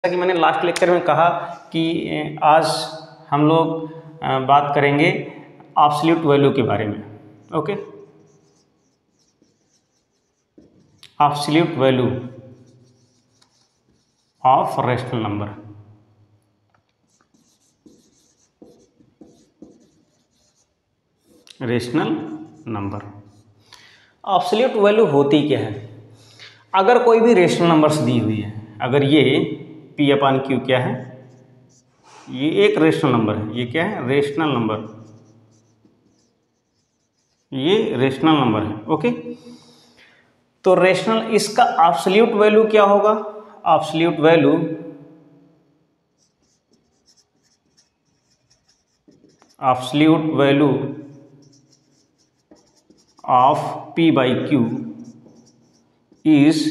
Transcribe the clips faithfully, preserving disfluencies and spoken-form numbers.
जैसा कि मैंने लास्ट लेक्चर में कहा कि आज हम लोग बात करेंगे एब्सोल्यूट वैल्यू के बारे में। Okay, absolute value of rational number. Rational number absolute value होती क्या है? अगर कोई भी रेशनल नंबर्स दी हुई है, अगर ये पी अपान क्यू क्या है, ये एक रेशनल नंबर है, ये क्या है? रेशनल नंबर, ये रेशनल नंबर है। ओके, तो रेशनल, इसका एब्सोल्यूट वैल्यू क्या होगा? Absolute value absolute value of P by Q is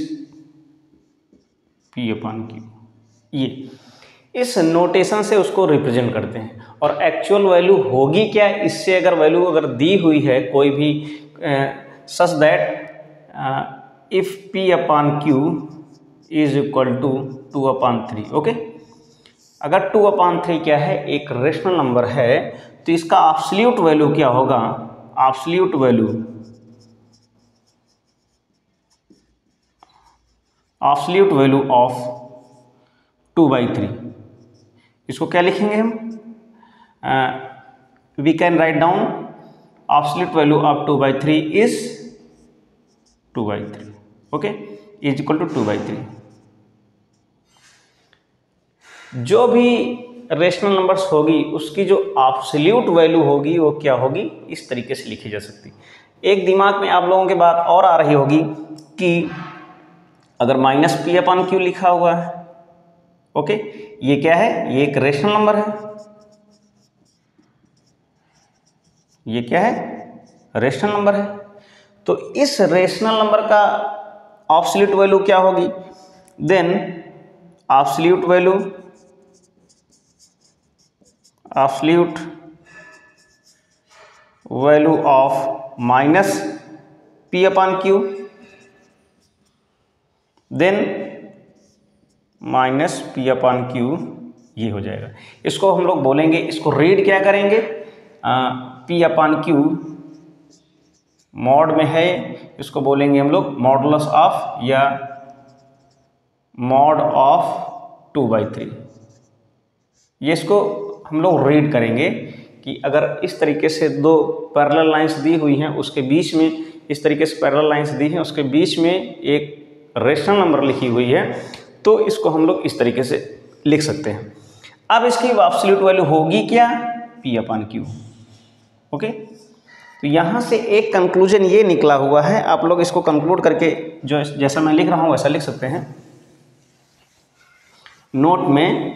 P upon Q. ये इस नोटेशन से उसको रिप्रेजेंट करते हैं। और एक्चुअल वैल्यू होगी क्या? इससे अगर वैल्यू अगर दी हुई है कोई भी, such that if P upon Q is equal to two upon three. Okay, अगर टू अपान थ्री क्या है? एक रेशनल नंबर है, तो इसका एब्सोल्यूट वैल्यू क्या होगा? Absolute value absolute value of two by three, इसको क्या लिखेंगे हम? We can write down absolute value of two by three is two by three. Okay, is equal to two by three. जो भी rational numbers होगी उसकी जो absolute value होगी वो क्या होगी? इस तरीके से लिखी जा सकती। एक दिमाग में आप लोगों के बात और आ रही होगी कि अगर माइनस पी अपान क्यू लिखा हुआ है, ओके, ये क्या है? ये एक रेशनल नंबर है। ये क्या है? रेशनल नंबर है। तो इस रेशनल नंबर का एब्सोल्यूट वैल्यू क्या होगी? Then absolute value absolute value of minus P upon Q, then minus P upon Q, ये हो जाएगा। इसको हम लोग बोलेंगे, इसको रीड क्या करेंगे? पी अपान क्यू मॉड में है, इसको बोलेंगे हम लोग मॉडुलस ऑफ या mod of two by three. ये इसको हम लोग रीड करेंगे कि अगर इस तरीके से दो पैरेलल लाइंस दी हुई हैं, उसके बीच में इस तरीके से पैरेलल लाइंस दी हैं, उसके बीच में एक रेशनल नंबर लिखी हुई है, तो इसको हम लोग इस तरीके से लिख सकते हैं। अब इसकी एब्सोल्यूट वैल्यू होगी क्या? P upon Q. ओके, तो यहाँ से एक कंक्लूजन ये निकला हुआ है, आप लोग इसको कंक्लूड करके जो जैसा मैं लिख रहा हूँ वैसा लिख सकते हैं। नोट में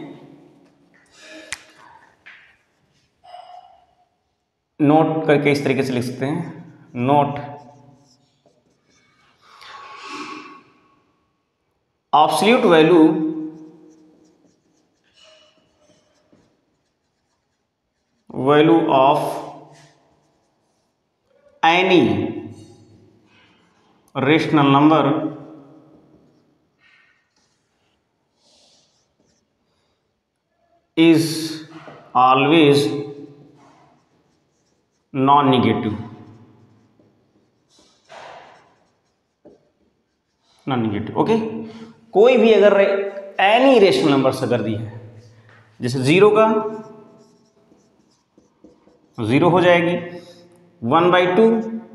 नोट करके इस तरीके से लिख सकते हैं, note absolute value value of any rational number is always non negative. Non negative. Okay, कोई भी अगर एनी रेशनल नंबर्स अगर दी है, जैसे जीरो का जीरो हो जाएगी, one by two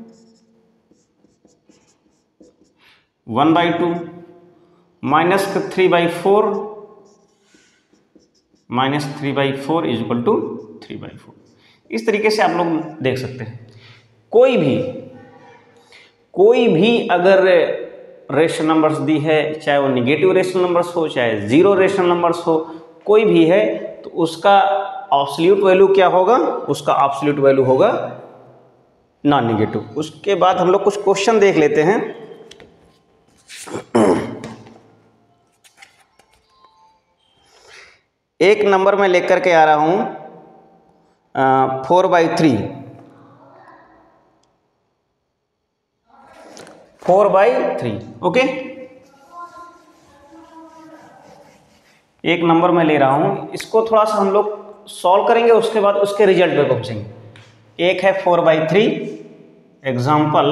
one by two, minus three by four minus three by four is equal to three by four. इस तरीके से आप लोग देख सकते हैं। कोई भी कोई भी अगर रेशनल नंबर्स दी है, चाहे वो निगेटिव रेशनल नंबर्स हो, चाहे जीरो रेशनल नंबर्स हो, कोई भी है, तो उसका एब्सोल्यूट वैल्यू क्या होगा? उसका एब्सोल्यूट वैल्यू होगा नॉन निगेटिव। उसके बाद हम लोग कुछ क्वेश्चन देख लेते हैं। एक नंबर में लेकर के आ रहा हूं four by three four by three. Okay, एक नंबर मैं ले रहा हूँ, इसको थोड़ा सा हम लोग सॉल्व करेंगे, उसके बाद उसके रिजल्ट पे पहुँचेंगे। एक है फोर बाई थ्री एग्जाम्पल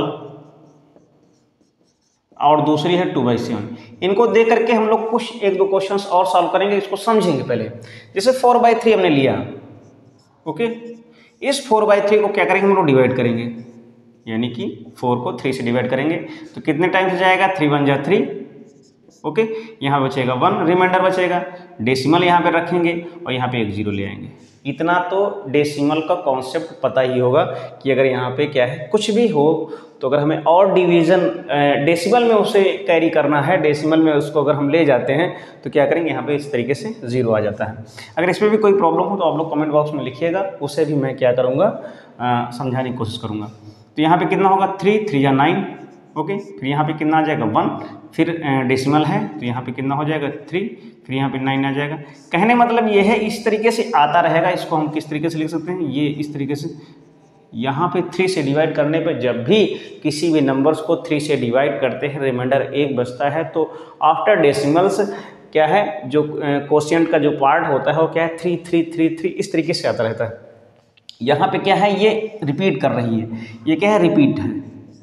और दूसरी है टू बाई सेवन। इनको देख करके हम लोग कुछ एक दो क्वेश्चंस और सॉल्व करेंगे, इसको समझेंगे पहले। जैसे फोर बाई थ्री हमने लिया, ओके, इस फोर बाई थ्री को क्या करेंगे हम लोग डिवाइड करेंगे, यानी कि फोर को थ्री से डिवाइड करेंगे तो कितने टाइम्स जाएगा, थ्री वन जा थ्री, ओके, यहाँ बचेगा वन, रिमाइंडर बचेगा, डेसिमल यहाँ पे रखेंगे और यहाँ पे एक जीरो ले आएंगे। इतना तो डेसिमल का कॉन्सेप्ट पता ही होगा कि अगर यहाँ पे क्या है कुछ भी हो तो अगर हमें और डिवीज़न डेसिमल में उसे कैरी करना है, डेसिमल में उसको अगर हम ले जाते हैं तो क्या करेंगे, यहाँ पे इस तरीके से जीरो आ जाता है। अगर इसमें भी कोई प्रॉब्लम हो तो आप लोग कमेंट बॉक्स में लिखिएगा, उसे भी मैं क्या करूँगा, समझाने की कोशिश करूँगा। तो यहाँ पे कितना होगा, थ्री थ्री या नाइन, ओके, फिर यहाँ पे कितना आ जाएगा, वन, फिर डेसिमल है तो यहाँ पे कितना हो जाएगा, थ्री, फिर यहाँ पे नाइन आ जाएगा। कहने मतलब ये है इस तरीके से आता रहेगा। इसको हम किस तरीके से लिख सकते हैं, ये इस तरीके से, यहाँ पे थ्री से डिवाइड करने पे जब भी किसी भी नंबर्स को थ्री से डिवाइड करते हैं रिमाइंडर एक बचता है, तो आफ्टर डेसिमल्स क्या है, जो क्वोशिएंट का जो पार्ट होता है वो क्या है, थ्री थ्री थ्री थ्री इस तरीके से आता रहता है। यहाँ पे क्या है, ये रिपीट कर रही है, ये क्या है, रिपीट है,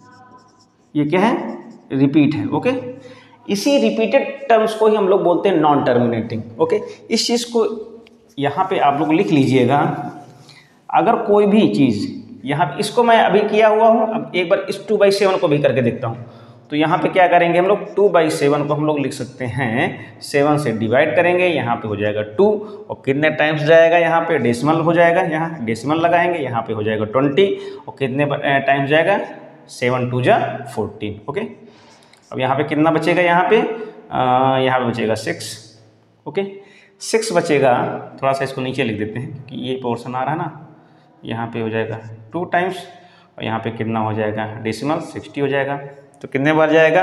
ये क्या है, रिपीट है, ओके। इसी रिपीटेड टर्म्स को ही हम लोग बोलते हैं नॉन टर्मिनेटिंग, ओके। इस चीज़ को यहाँ पे आप लोग लिख लीजिएगा। अगर कोई भी चीज़ यहाँ, इसको मैं अभी किया हुआ हूँ, अब एक बार इस टू बाई सेवन को भी करके देखता हूँ। तो यहाँ पे क्या करेंगे हम लोग, टू बाई सेवन को हम लोग लिख सकते हैं, सेवन से डिवाइड करेंगे, यहाँ पे हो जाएगा टू, और कितने टाइम्स जाएगा, यहाँ पे डेसिमल हो जाएगा, यहाँ डेसिमल लगाएंगे, यहाँ पे हो जाएगा ट्वेंटी, और कितने टाइम्स जाएगा, सेवन टू जा फोर्टीन, ओके। अब यहाँ पे कितना बचेगा, यहाँ पे आ, यहाँ पे बचेगा सिक्स, ओके, सिक्स बचेगा। थोड़ा सा इसको नीचे लिख देते हैं कि ये पोर्शन आ रहा है ना, यहाँ पे हो जाएगा टू टाइम्स, और यहाँ पे कितना हो जाएगा, डेसिमल सिक्सटी हो जाएगा। तो कितने बार जाएगा,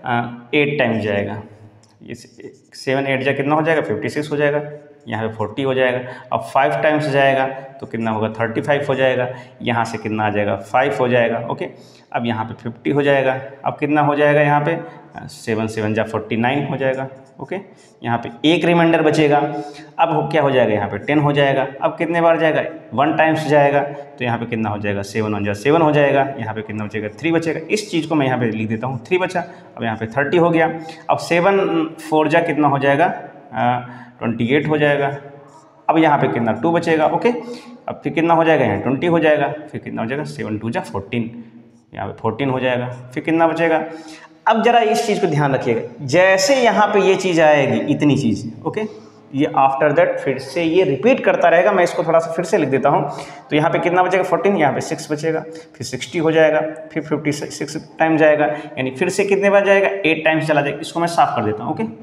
एट टाइम्स जाएगा। ये सेवन एट जा कितना हो जाएगा, फिफ्टी सिक्स हो जाएगा, यहाँ पे फोर्टी हो जाएगा। अब फाइव टाइम्स जाएगा तो कितना होगा, थर्टी फाइव हो जाएगा, यहाँ से कितना आ जाएगा, फाइव हो जाएगा, ओके। अब यहाँ पे फिफ्टी हो जाएगा, अब कितना हो जाएगा, यहाँ पे सेवन सेवन जा फोर्टी नाइन हो जाएगा, ओके। यहाँ पे एक रिमाइंडर बचेगा, अब हो क्या हो जाएगा, यहाँ पे टेन हो जाएगा। अब कितने बार जाएगा, वन टाइम्स जाएगा, तो यहाँ पे कितना हो जाएगा, सेवन वन जा सेवन हो जाएगा, यहाँ पे कितना बचेगा, थ्री बचेगा। इस चीज़ को मैं यहाँ पे लिख देता हूँ, थ्री बचा। अब यहाँ पे थर्टी हो गया। अब सेवन फोर जा कितना हो जाएगा, ट्वेंटी एट हो जाएगा। अब यहाँ पे कितना, टू बचेगा, ओके। अब फिर कितना हो जाएगा, यहाँ ट्वेंटी हो जाएगा, फिर कितना हो जाएगा, सेवन टू जा फोर्टीन, यहाँ पे फोर्टीन हो जाएगा, फिर कितना बचेगा। अब जरा इस चीज़ को ध्यान रखिएगा, जैसे यहाँ पे ये चीज़ आएगी, इतनी चीज़, ओके, ये आफ्टर दैट फिर से ये रिपीट करता रहेगा। मैं इसको थोड़ा सा फिर से लिख देता हूँ। तो यहाँ पे कितना बचेगा, फोर्टीन, यहाँ पे सिक्स बचेगा, फिर सिक्सटी हो जाएगा, फिर फिफ्टी सिक्स टाइम जाएगा, यानी फिर से कितने बार जाएगा, एट टाइम्स चला जाएगा। इसको मैं साफ कर देता हूँ, ओके,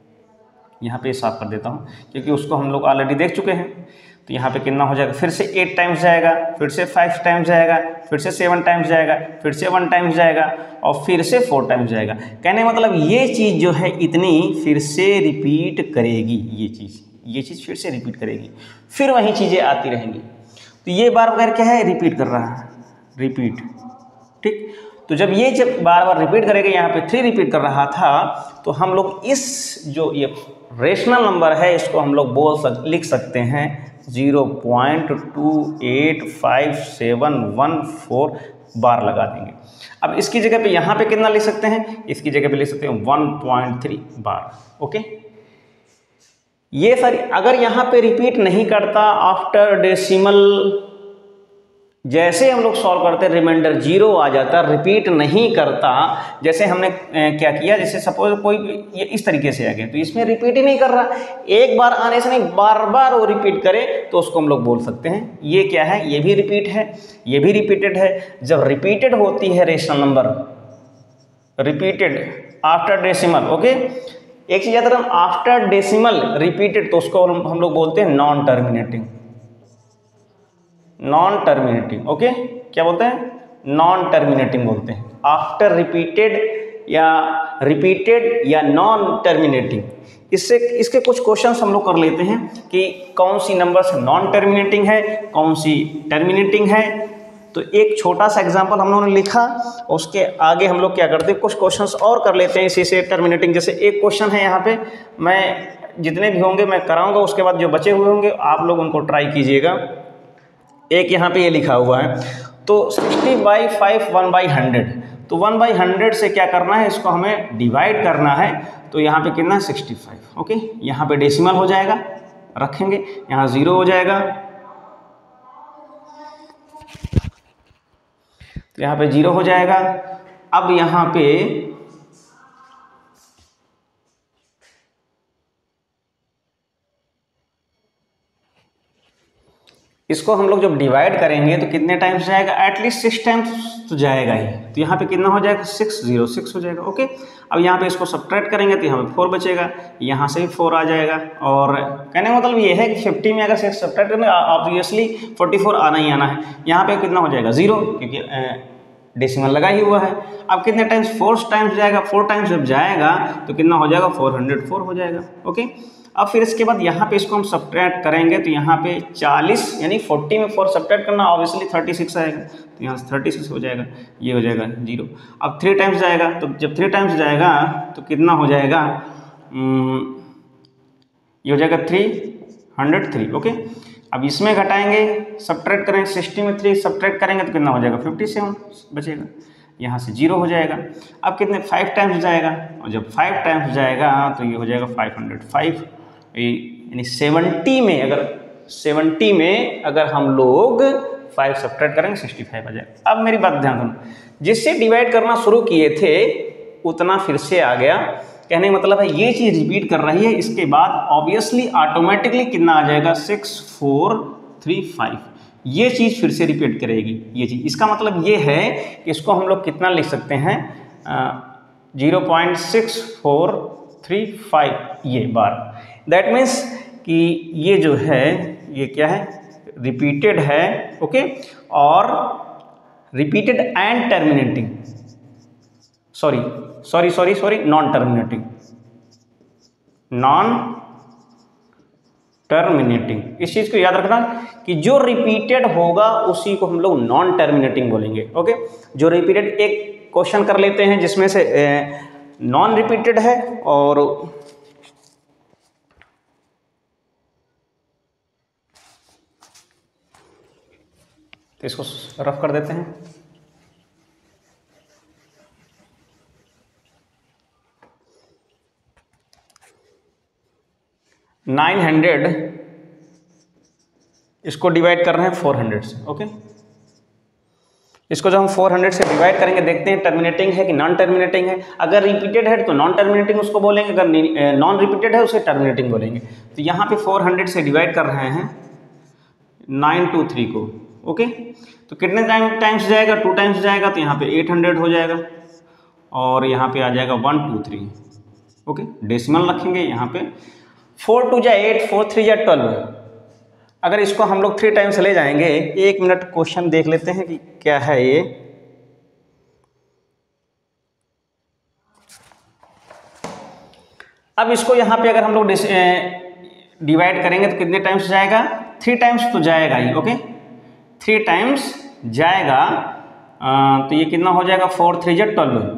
यहाँ पे साफ कर देता हूँ क्योंकि उसको हम लोग ऑलरेडी देख चुके हैं। तो यहाँ पे कितना हो जाएगा, फिर से एट टाइम्स जाएगा, फिर से फाइव टाइम्स जाएगा, फिर से सेवन टाइम्स जाएगा, फिर से वन टाइम्स जाएगा, और फिर से फोर टाइम्स जाएगा। कहने मतलब ये चीज़ जो है इतनी फिर से रिपीट करेगी, ये चीज़ ये चीज़ फिर से रिपीट करेगी, फिर वही चीज़ें आती रहेंगी। तो ये बार बार क्या है, रिपीट कर रहा है, रिपीट, ठीक। तो जब ये जब बार बार रिपीट करेगा, यहाँ पे थ्री रिपीट कर रहा था, तो हम लोग इस जो ये रेशनल नंबर है इसको हम लोग बोल सक लिख सकते हैं zero point two eight five seven one four bar लगा देंगे। अब इसकी जगह पे यहाँ पे कितना लिख सकते हैं, इसकी जगह पे लिख सकते हैं one point three bar, okay. ये सर अगर यहाँ पे रिपीट नहीं करता आफ्टर डेसिमल, जैसे हम लोग सॉल्व करते हैं रिमाइंडर जीरो आ जाता, रिपीट नहीं करता। जैसे हमने क्या किया, जैसे सपोज कोई ये इस तरीके से आ गया, तो इसमें रिपीट ही नहीं कर रहा, एक बार आने से नहीं बार बार वो रिपीट करे, तो उसको हम लोग बोल सकते हैं ये क्या है, ये भी रिपीट है, ये भी रिपीटेड है। जब रिपीटेड होती है rational number, repeated after decimal, okay, एक चीज याद रखना, आफ्टर डेसिमल रिपीटेड, तो उसको हम लोग बोलते हैं non terminating, non terminating, okay. क्या बोलते हैं, नॉन टर्मिनेटिंग बोलते हैं। आफ्टर रिपीटेड या रिपीटेड या नॉन टर्मिनेटिंग, इससे इसके कुछ क्वेश्चंस हम लोग कर लेते हैं कि कौन सी नंबर्स नॉन टर्मिनेटिंग है, कौन सी टर्मिनेटिंग है। तो एक छोटा सा एग्जांपल हम लोगों ने लिखा, उसके आगे हम लोग क्या करते हैं, कुछ क्वेश्चंस और कर लेते हैं इसी से टर्मिनेटिंग। जैसे एक क्वेश्चन है यहाँ पे, मैं जितने भी होंगे मैं कराऊंगा, उसके बाद जो बचे हुए होंगे आप लोग उनको ट्राई कीजिएगा। एक यहाँ पे ये लिखा हुआ है, तो sixty by five one by hundred, तो वन बाई हंड्रेड से क्या करना है, इसको हमें डिवाइड करना है। तो यहाँ पे कितना है सिक्सटी फाइव। ओके, यहाँ पे डेसिमल हो जाएगा, रखेंगे, यहाँ ज़ीरो हो जाएगा, तो यहाँ पे जीरो हो जाएगा। अब यहाँ पे इसको हम लोग जब डिवाइड करेंगे तो कितने टाइम्स जाएगा, एटलीस्ट सिक्स टाइम्स तो जाएगा ही। तो यहाँ पे कितना हो जाएगा, सिक्स जीरो सिक्स हो जाएगा। ओके, अब यहाँ पे इसको सब्ट्रैक्ट करेंगे तो यहाँ पे फोर बचेगा, यहाँ से भी फोर आ जाएगा। और कहने का मतलब ये है कि फिफ्टी में अगर सिक्स सब्ट्रैक्ट करेंगे ऑब्वियसली फोर्टी फोर आना ही आना है। यहाँ पे कितना हो जाएगा, जीरो, क्योंकि डेसिमल लगा ही हुआ है। अब कितने टाइम्स, फोर टाइम्स जाएगा, फोर टाइम्स जब जाएगा तो कितना हो जाएगा, फोर हंड्रेड फोर हो जाएगा। ओके, अब फिर इसके बाद यहाँ पे इसको हम सब्ट्रैक्ट करेंगे तो यहाँ पे चालीस यानी फोर्टी में फोर सब्ट्रैक्ट करना, ऑब्वियसली थर्टी सिक्स आएगा, तो यहाँ से थर्टी सिक्स हो जाएगा, ये हो जाएगा जीरो। अब थ्री टाइम्स जाएगा, तो जब थ्री टाइम्स जाएगा तो कितना हो जाएगा, ये हो जाएगा थ्री हंड्रेड थ्री। ओके, अब इसमें घटाएंगे, सब्ट्रैक्ट करेंगे, सिक्सटी में थ्री सब्ट्रैक्ट करेंगे तो कितना हो जाएगा, फिफ्टी सेवन बचेगा, यहाँ से जीरो हो जाएगा। अब कितने, फाइव टाइम्स जाएगा, और जब फाइव टाइम्स जाएगा तो ये हो जाएगा फाइव हंड्रेड फाइव, यानी सेवेंटी में अगर सेवेंटी में अगर हम लोग फाइव सब्ट्रैक्ट करेंगे सिक्सटी फाइव आ जाएगा। अब मेरी बात ध्यान सुनो, जिससे डिवाइड करना शुरू किए थे उतना फिर से आ गया, कहने का मतलब है ये चीज़ रिपीट कर रही है। इसके बाद ऑब्वियसली ऑटोमेटिकली कितना आ जाएगा, सिक्स फोर थ्री फाइव, ये चीज़ फिर से रिपीट करेगी ये चीज़। इसका मतलब ये है कि इसको हम लोग कितना लिख सकते हैं, zero point six four three five ये बार। दैट मीन्स कि ये जो है ये क्या है, रिपीटेड है। ओके, और repeated and terminating, sorry sorry sorry sorry non terminating, non terminating. इस चीज़ को याद रखना कि जो रिपीटेड होगा उसी को हम लोग नॉन टर्मिनेटिंग बोलेंगे। ओके, जो रिपीटेड, एक क्वेश्चन कर लेते हैं जिसमें से नॉन रिपीटेड है और तो इसको रफ कर देते हैं। नाइन हंड्रेड इसको डिवाइड कर रहे हैं फोर हंड्रेड से। ओके, इसको जब हम फोर हंड्रेड से डिवाइड करेंगे देखते हैं टर्मिनेटिंग है कि नॉन टर्मिनेटिंग है। अगर रिपीटेड है तो नॉन टर्मिनेटिंग उसको बोलेंगे, अगर नॉन रिपीटेड है उसे टर्मिनेटिंग बोलेंगे। तो यहाँ पे फोर हंड्रेड से डिवाइड कर रहे हैं नाइन टू थ्री को। ओके, तो कितने टाइम टाइम्स जाएगा, टू टाइम्स जाएगा, तो यहाँ पे एट हंड्रेड हो जाएगा, और यहाँ पे आ जाएगा one two three. Okay, decimal रखेंगे यहाँ पे, फोर टू जा एट, फोर थ्री जा ट्वेल्व। अगर इसको हम लोग थ्री टाइम्स ले जाएंगे, एक मिनट क्वेश्चन देख लेते हैं कि क्या है ये। अब इसको यहाँ पे अगर हम लोग डिवाइड करेंगे तो कितने टाइम्स जाएगा, थ्री टाइम्स तो जाएगा ही। ओके, थ्री टाइम्स जाएगा, आ, तो ये कितना हो जाएगा, फोर थ्री जा ट्वेल्व,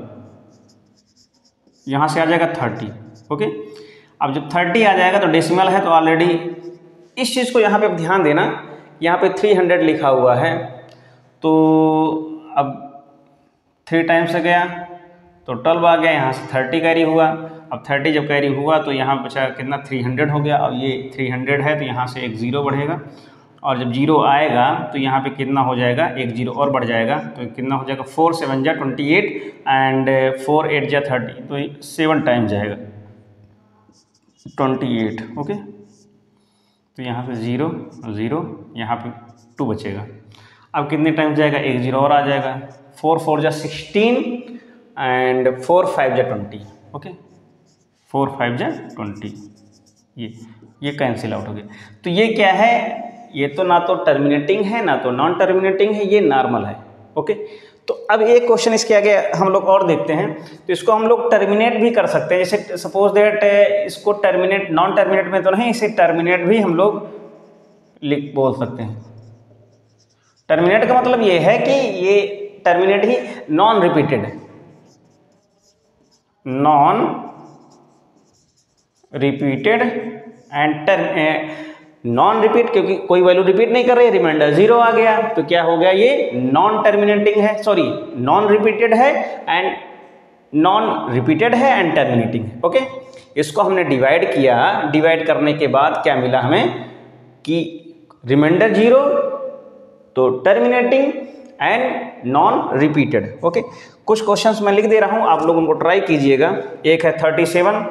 यहाँ से आ जाएगा थर्टी। ओके, अब जब थर्टी आ जाएगा तो डेसिमल है तो ऑलरेडी इस चीज़ को यहाँ पे ध्यान देना, यहाँ पे थ्री हंड्रेड लिखा हुआ है, तो अब थ्री टाइम्स से गया तो ट्वेल्व आ गया, यहाँ से थर्टी कैरी हुआ। अब थर्टी जब कैरी हुआ तो यहाँ बचा कितना, थ्री हंड्रेड हो गया। अब ये थ्री हंड्रेड है तो यहाँ से एक ज़ीरो बढ़ेगा, और जब जीरो आएगा तो यहाँ पे कितना हो जाएगा, एक जीरो और बढ़ जाएगा, तो कितना हो जाएगा, फोर सेवन जा twenty eight and four eight जा थर्टी, तो सेवन टाइम जाएगा ट्वेंटी एट। ओके, तो यहाँ पे ज़ीरो ज़ीरो, यहाँ पे टू बचेगा। अब कितने टाइम जाएगा, एक जीरो और आ जाएगा, फोर फोर जा सिक्सटीन एंड फोर फाइव जा ट्वेंटी। ओके, फोर फाइव जा ट्वेंटी, ये ये कैंसिल आउट हो गया। तो ये क्या है, ये तो ना तो टर्मिनेटिंग है ना तो नॉन टर्मिनेटिंग है, ये नॉर्मल है। ओके, तो अब एक क्वेश्चन इसके आगे हम लोग और देखते हैं। तो इसको हम लोग टर्मिनेट भी कर सकते हैं, जैसे सपोज दैट इसको टर्मिनेट, नॉन टर्मिनेट में तो नहीं, इसे टर्मिनेट भी हम लोग लिख बोल सकते हैं। टर्मिनेट का मतलब ये है कि ये टर्मिनेट ही non repeated, non repeated and non repeat, क्योंकि कोई वैल्यू रिपीट नहीं कर रही है, रिमाइंडर जीरो आ गया, तो क्या हो गया, ये नॉन टर्मिनेटिंग है, सॉरी नॉन रिपीटेड है एंड नॉन रिपीटेड है एंड टर्मिनेटिंग है। ओके, इसको हमने डिवाइड किया, डिवाइड करने के बाद क्या मिला हमें कि रिमाइंडर जीरो, तो terminating and non repeated. Okay, कुछ क्वेश्चंस मैं लिख दे रहा हूं, आप लोग उनको ट्राई कीजिएगा। एक है thirty seven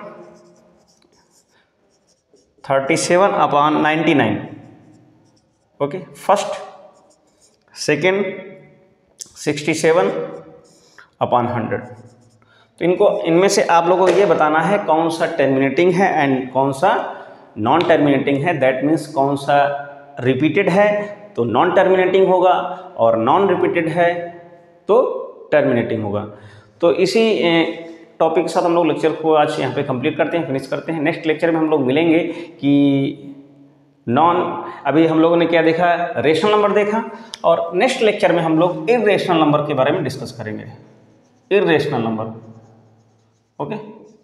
thirty seven upon ninety nine. Okay, first, second, sixty seven upon hundred. तो इनको, इनमें से आप लोगों को ये बताना है कौन सा टर्मिनेटिंग है एंड कौन सा नॉन टर्मिनेटिंग है। दैट मीन्स कौन सा रिपीटेड है तो नॉन टर्मिनेटिंग होगा और नॉन रिपीटेड है तो टर्मिनेटिंग होगा। तो इसी टॉपिक के साथ हम लोग लेक्चर को आज यहाँ पे कंप्लीट करते हैं, फिनिश करते हैं। नेक्स्ट लेक्चर में हम लोग मिलेंगे कि नॉन, अभी हम लोगों ने क्या देखा, रेशनल नंबर देखा, और नेक्स्ट लेक्चर में हम लोग इर्रेशनल नंबर के बारे में डिस्कस करेंगे, इर्रेशनल नंबर। ओके।